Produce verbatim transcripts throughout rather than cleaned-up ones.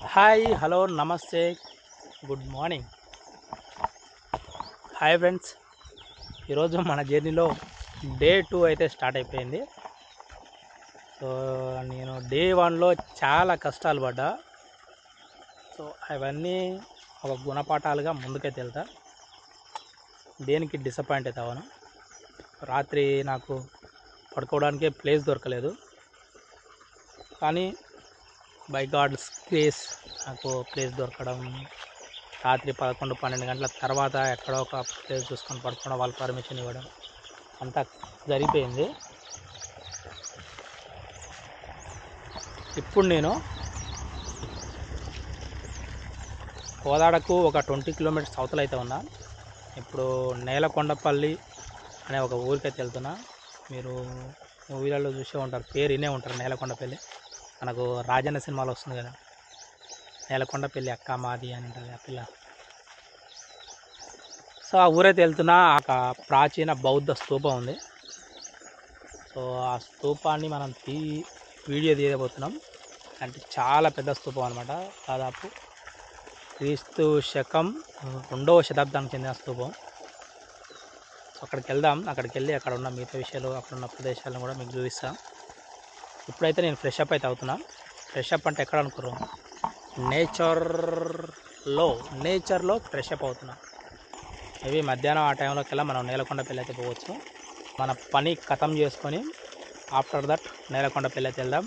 Hi hello నమస్తే good morning. Hi friends, ఈరోజు మన జర్నీలో డే టూ అయితే స్టార్ట్ అయిపోయింది. సో నేను డే వన్లో చాలా కష్టాలు పడ్డా. సో అవన్నీ ఒక గుణపాఠాలుగా ముందుకైతే వెళ్తా. దేనికి డిసప్పాయింట్ అయితే అవ్వను. రాత్రి నాకు పడుకోవడానికే ప్లేస్ దొరకలేదు, కానీ బై గాడ్స్ గ్రేస్ నాకు ప్లేస్ దొరకడం, రాత్రి పదకొండు పన్నెండు గంటల తర్వాత ఎక్కడో ఒక ప్లేస్ చూసుకొని పడుకోవడం, వాళ్ళు పర్మిషన్ ఇవ్వడం అంతా జరిగిపోయింది. ఇప్పుడు నేను కోదాడకు ఒక ట్వంటీ కిలోమీటర్స్ అవతల అయితే ఉన్నా. ఇప్పుడు నేలకొండపల్లి అనే ఒక ఊరికైతే వెళ్తున్నా. మీరు మూవీలలో చూసే ఉంటారు, పేరు వినే ఉంటారు, నేలకొండపల్లి. మనకు రాజన్న సినిమాలో వస్తుంది కదా, నేలకొండపల్లి అక్క మాది అని ఉంటుంది ఆ పిల్ల. సో ఆ ఊరైతే వెళ్తున్నా. ఒక ప్రాచీన బౌద్ధ స్తూపం ఉంది. సో ఆ స్తూపాన్ని మనం తీ వీడియో తీయబోతున్నాం. అంటే చాలా పెద్ద స్తూపం అనమాట. దాదాపు క్రీస్తు శకం రెండవ శతాబ్దానికి చెందిన స్తూపం. సో అక్కడికి వెళ్దాం. అక్కడికి వెళ్ళి అక్కడ ఉన్న మిగతా విషయాలు, అక్కడ ఉన్న ప్రదేశాలను కూడా మీకు చూపిస్తాం. ఇప్పుడైతే నేను ఫ్రెష్ అప్ అయితే అవుతున్నా. ఫ్రెష్ అప్ అంటే ఎక్కడ అనుకోరు, నేచర్లో నేచర్లో ఫ్రెష్ అప్ అవుతున్నా. ఇవి మధ్యాహ్నం ఆ టైంలోకి వెళ్ళా మనం నేలకొండపల్లి అయితే పోవచ్చు. మన పని ఖతం చేసుకొని ఆఫ్టర్ దట్ నేలకొండపల్లి అయితే వెళ్దాం.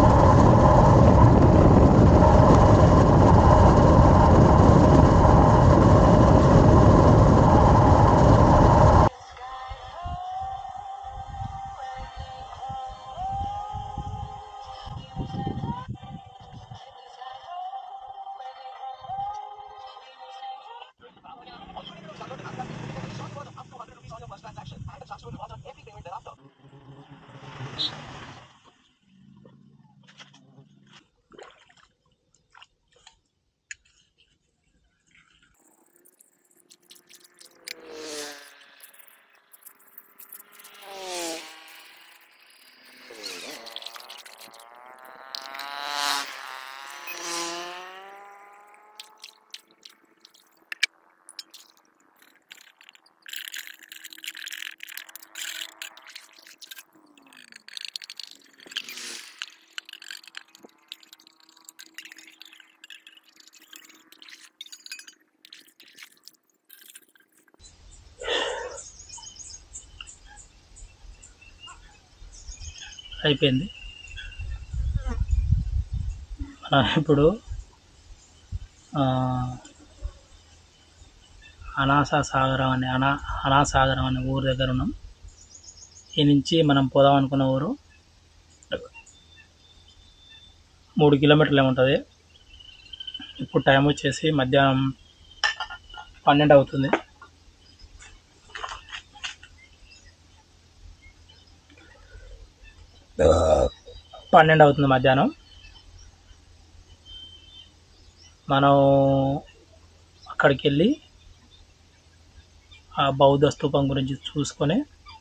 అయిపోయింది. మనం ఇప్పుడు అనాసా సాగరం అనే అనా అనాసాగరం అనే ఊరు దగ్గర ఉన్నాం. ఈ నుంచి మనం పోదాం అనుకున్న ఊరు మూడు కిలోమీటర్లు ఏముంటుంది. ఇప్పుడు టైం వచ్చేసి మధ్యాహ్నం పన్నెండు అవుతుంది. పన్నెండు అవుతుంది మధ్యాహ్నం. మనం అక్కడికి వెళ్ళి ఆ బౌద్ధ స్తూపం గురించి చూసుకొని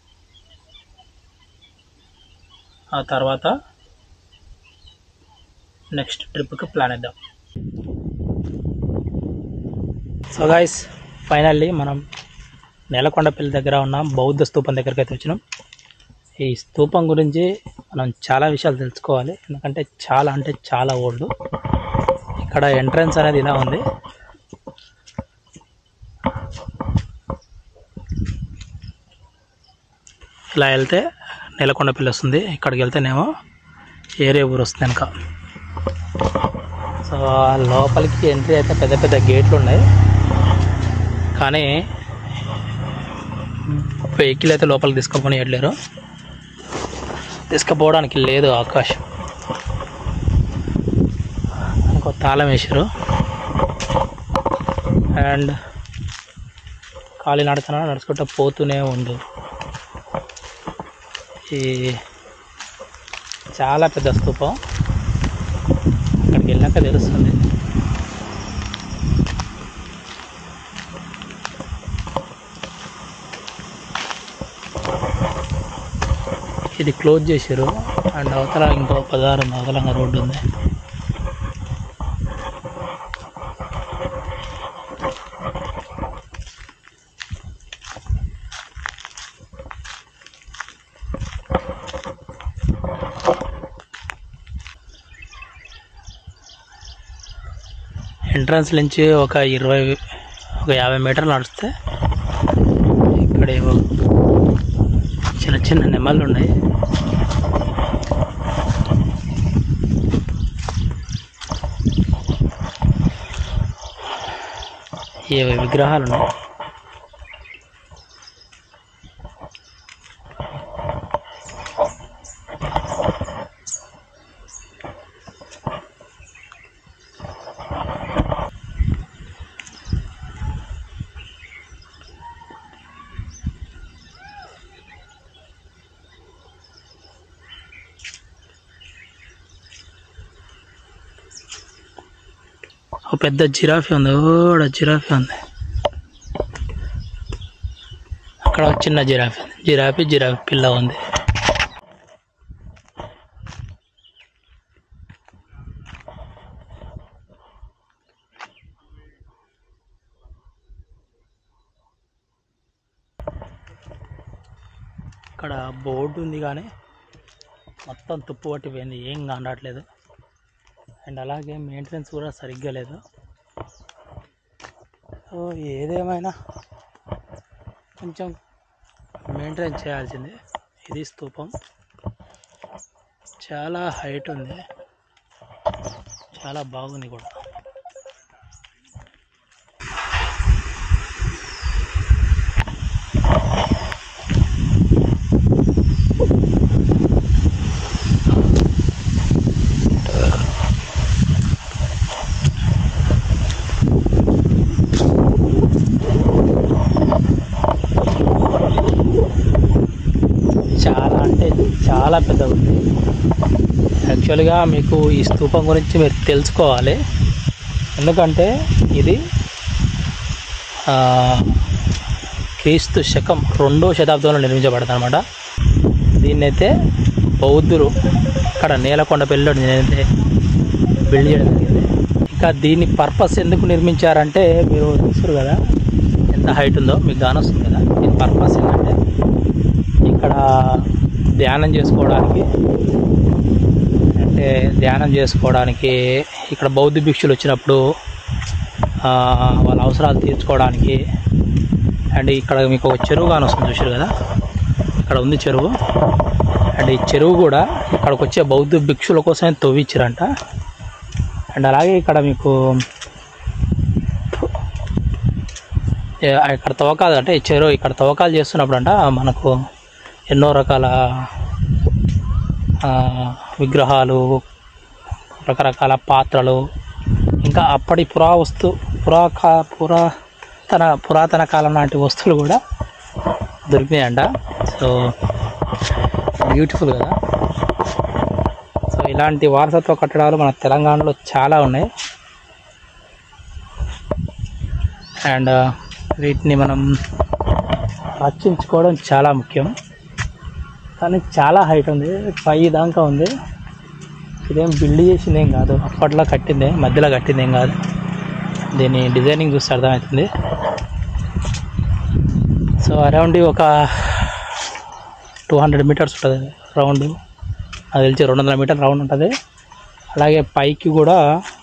ఆ తర్వాత నెక్స్ట్ ట్రిప్కి ప్లాన్ వేద్దాం. సో గైస్, ఫైనల్లీ మనం నేలకొండపల్లి దగ్గర ఉన్న బౌద్ధ స్తూపం దగ్గరికి అయితే వచ్చినాం. ఈ స్తూపం గురించి మనం చాలా విషయాలు తెలుసుకోవాలి, ఎందుకంటే చాలా అంటే చాలా ఓల్డ్. ఇక్కడ ఎంట్రన్స్ అనేది ఇలా ఉంది. ఇలా వెళ్తే నేలకొండపల్లి వస్తుంది. ఇక్కడికి వెళ్తేనేమో ఏరే ఊరు వస్తుంది వెనక. సో లోపలికి ఎంట్రీ అయితే పెద్ద పెద్ద గేట్లు ఉన్నాయి, కానీ వెహికల్ అయితే లోపలికి తీసుకుపోనియట్లేరు. తీసుకుపోవడానికి లేదు అవకాశం. ఇంకో తాళం వేసారు. అండ్ ఖాళీ నడుచున్నా నడుచుకుంటూ పోతూనే ఉండు. ఈ చాలా పెద్ద స్తూపం. అక్కడికి వెళ్ళాక తెలుస్తుంది. ఇది క్లోజ్ చేశారు. అండ్ అవతల ఇంకో పదహారు అవతలంగా రోడ్డు ఉంది. ఎంట్రన్స్ నుంచి ఒక ఇరవై ఒక యాభై మీటర్లు నడిస్తే ఇక్కడ ఏవో చిన్న చిన్న నెమళ్ళు ఉన్నాయి. ఏవో విగ్రహాలు ఉన్నాయి. ఒక పెద్ద జిరాఫీ ఉంది. ఓడ జిరాఫీ ఉంది. అక్కడ ఒక చిన్న జిరాఫీ ఉంది. జిరాఫీ జిరాఫీ పిల్ల ఉంది. ఇక్కడ బోర్డు ఉంది కానీ మొత్తం తుప్పు పట్టిపోయింది, ఏం కనరాట్లేదు. అండ్ అలాగే మెయింటెనెన్స్ కూడా సరిగ్గా లేదు. సో ఏదేమైనా కొంచెం మెయింటెనెన్స్ చేయాల్సిందే. ఇది స్తూపం చాలా హైట్ ఉంది, చాలా బాగుంది కూడా. చాలా అంటే చాలా పెద్దగా ఉంది. యాక్చువల్గా మీకు ఈ స్తూపం గురించి మీరు తెలుసుకోవాలి. ఎందుకంటే ఇది క్రీస్తు శకం రెండో శతాబ్దంలో నిర్మించబడింది అనమాట. దీన్నైతే బౌద్ధులు ఇక్కడ నేలకొండపల్లిలో నేనైతే బిల్డ్ చేయడం జరిగింది. ఇంకా దీని పర్పస్ ఎందుకు నిర్మించారంటే మీరు చూస్తారు కదా ఎంత హైట్ ఉందో మీకు కానొస్తుంది కదా. దీని పర్పస్ ఏంటంటే ఇక్కడ ధ్యానం చేసుకోవడానికి, అంటే ధ్యానం చేసుకోవడానికి ఇక్కడ బౌద్ధ భిక్షులు వచ్చినప్పుడు వాళ్ళ అవసరాలు తీర్చుకోవడానికి. అండ్ ఇక్కడ మీకు ఒక చెరువు కానీ వస్తుంది చూసారు కదా, ఇక్కడ ఉంది చెరువు. అండ్ ఈ చెరువు కూడా ఇక్కడికి వచ్చే బౌద్ధ భిక్షుల కోసమే తవ్వించారంట. అండ్ అలాగే ఇక్కడ మీకు ఇక్కడ తవ్వకాలు అంటే ఈ చెరువు ఇక్కడ తవ్వకాలు చేస్తున్నప్పుడు అంట మనకు ఎన్నో రకాల విగ్రహాలు, రకరకాల పాత్రలు, ఇంకా అప్పటి పురావస్తు పురాకా పురాతన పురాతన కాలం నాటి వస్తువులు కూడా దొరికినాయంట. సో బ్యూటిఫుల్ కదా. సో ఇలాంటి వారసత్వ కట్టడాలు మన తెలంగాణలో చాలా ఉన్నాయి. అండ్ వీటిని మనం రక్షించుకోవడం చాలా ముఖ్యం. కానీ చాలా హైట్ ఉంది, పై దాకా ఉంది. ఇదేం బిల్డ్ చేసింది ఏం కాదు, అప్పట్లో కట్టిందే, మధ్యలో కట్టింది ఏం కాదు. దీని డిజైనింగ్ చూస్తే అర్థమవుతుంది. సో అరౌండ్ ఒక టూ హండ్రెడ్ మీటర్స్ ఉంటుంది రౌండ్, అది తెలిసి రెండు వందల మీటర్ రౌండ్ ఉంటుంది. అలాగే పైకి కూడా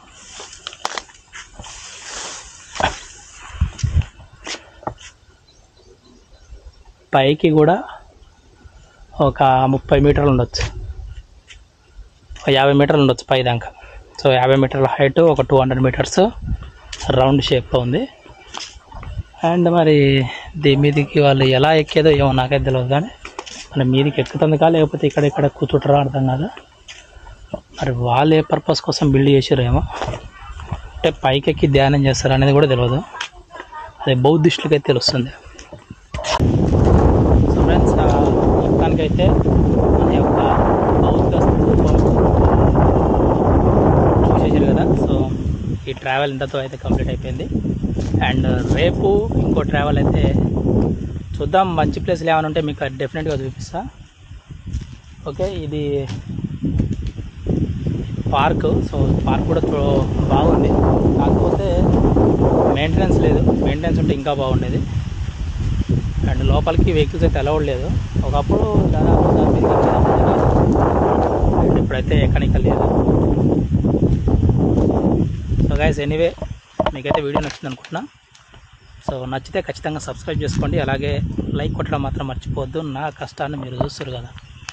పైకి కూడా ఒక ముప్పై మీటర్లు ఉండొచ్చు, ఒక యాభై మీటర్లు ఉండొచ్చు పై దాకా. సో యాభై మీటర్ల హైట్, ఒక టూ హండ్రెడ్ మీటర్స్ రౌండ్ షేప్లో ఉంది. అండ్ మరి దీని మీదకి వాళ్ళు ఎలా ఎక్కేదో ఏమో నాకైతే తెలియదు, కానీ మన మీదకి ఎక్కుతుంది కా లేకపోతే ఇక్కడ ఇక్కడ కూర్చుంటారా అర్థం కాదు. మరి వాళ్ళు ఏ పర్పస్ కోసం బిల్డ్ చేసారో ఏమో, అంటే పైకి ఎక్కి ధ్యానం చేస్తారు అనేది కూడా తెలియదు. అది బౌద్ధిస్టులకైతే తెలుస్తుంది. సో ఫ్రెండ్స్, మొత్తానికైతే మన యొక్క బౌద్ధ స్తూపం చూసేసారు కదా. సో ఈ ట్రావెల్ ఇంతతో అయితే కంప్లీట్ అయిపోయింది. అండ్ రేపు ఇంకో ట్రావెల్ అయితే చూద్దాం. మంచి ప్లేస్లు ఏమైనా ఉంటే మీకు డెఫినెట్గా చూపిస్తా. ఓకే, ఇది పార్క్. సో పార్క్ కూడా బాగుంది, కాకపోతే మెయింటెనెన్స్ లేదు. మెయింటెనెన్స్ ఉంటే ఇంకా బాగుండేది. అండ్ లోపలికి వెహికల్స్ అయితే అలౌడ్ లేదు. ఒకప్పుడు దాదాపు దాని మీద అండ్ ఇప్పుడైతే ఎక్కడికి లేదు. సో గైస్, ఎనీవే మీకైతే వీడియో నచ్చింది అనుకుంటున్నా. సో నచ్చితే ఖచ్చితంగా సబ్స్క్రైబ్ చేసుకోండి, అలాగే లైక్ కొట్టడం మాత్రం మర్చిపోవద్దు. నా కష్టాన్ని మీరు చూస్తారు కదా.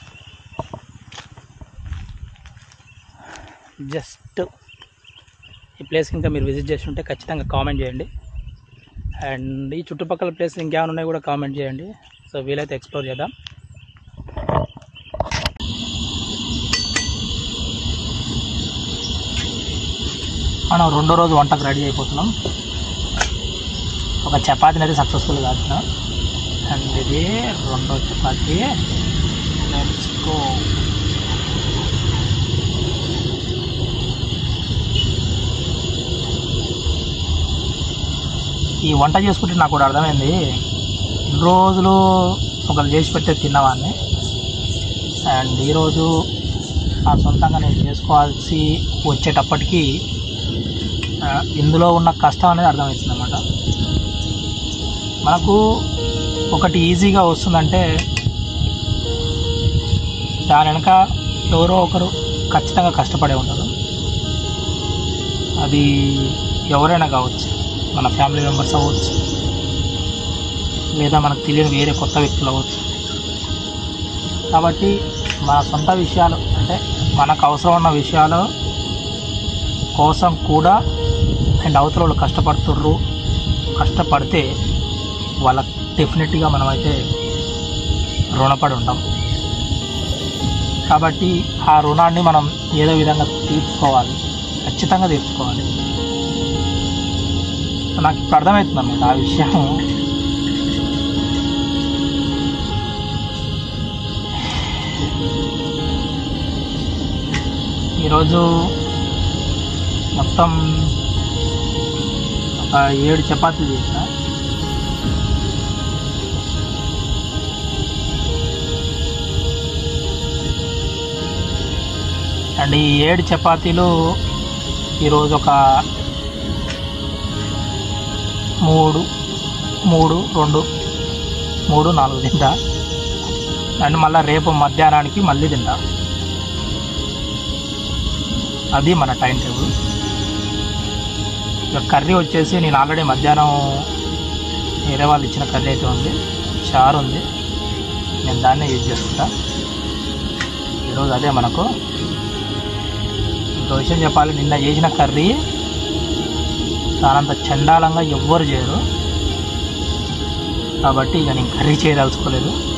జస్ట్ ఈ ప్లేస్ ఇంకా మీరు విజిట్ చేసి ఉంటే ఖచ్చితంగా కామెంట్ చేయండి. అండ్ ఈ చుట్టుపక్కల ప్లేస్ ఇంకేమైనా ఉన్నాయి కూడా కామెంట్ చేయండి. సో వీలైతే ఎక్స్ప్లోర్ చేద్దాం. మనం రెండో రోజు వంటకు రెడీ అయిపోతున్నాం. ఒక చపాతీని అయితే సక్సెస్ఫుల్గా కాల్చినాం. అండ్ ఇది రెండో చపాతీ. Let's go. ఈ వంట చేసుకుంటే నాకు కూడా అర్థమైంది, రోజులు ఒకరు చేసి పెట్టే తిన్నవాడిని. అండ్ ఈరోజు నా సొంతంగా నేను చేసుకోవాల్సి వచ్చేటప్పటికి ఇందులో ఉన్న కష్టం అనేది అర్థమవుతుంది అన్నమాట. మనకు ఒకటి ఈజీగా వస్తుందంటే దాని వెనక ఎవరో ఒకరు ఖచ్చితంగా కష్టపడే ఉంటారు. అది ఎవరైనా కావచ్చు, మన ఫ్యామిలీ మెంబర్స్ అవ్వచ్చు, లేదా మనకు తెలియని వేరే కొత్త వ్యక్తులు అవ్వచ్చు. కాబట్టి మన సొంత విషయాలు అంటే మనకు అవసరం ఉన్న విషయాలు కోసం కూడా అండ్ అవతల వాళ్ళు కష్టపడుతుర్రు, కష్టపడితే వాళ్ళకి డెఫినెట్గా మనమైతే రుణపడి ఉంటాం. కాబట్టి ఆ రుణాన్ని మనం ఏదో విధంగా తీర్చుకోవాలి, ఖచ్చితంగా తీర్చుకోవాలి. నాకు ఇప్పుడు అర్థమవుతుంది అన్నమాట ఆ విషయం. ఈరోజు మొత్తం ఒక ఏడు చపాతీలు చేసిన. అండ్ ఈ ఏడు చపాతీలు ఈరోజు ఒక మూడు మూడు రెండు మూడు నాలుగు తింటా. అండ్ మళ్ళీ రేపు మధ్యాహ్నానికి మళ్ళీ తింటా. అది మన టైం టేబుల్. ఇక కర్రీ వచ్చేసి నేను ఆల్రెడీ మధ్యాహ్నం వేరే వాళ్ళు ఇచ్చిన కర్రీ అయితే ఉంది, చారు ఉంది. నేను దాన్నే యూజ్ చేస్తుంటా. ఈరోజు అదే మనకు. ఇంకో విషయం చెప్పాలి, నిన్న చేసిన కర్రీ దానంత చండాలంగా ఎవ్వరు చేయరు. కాబట్టి ఇక నేను కర్రీ చేయదలుచుకోలేదు.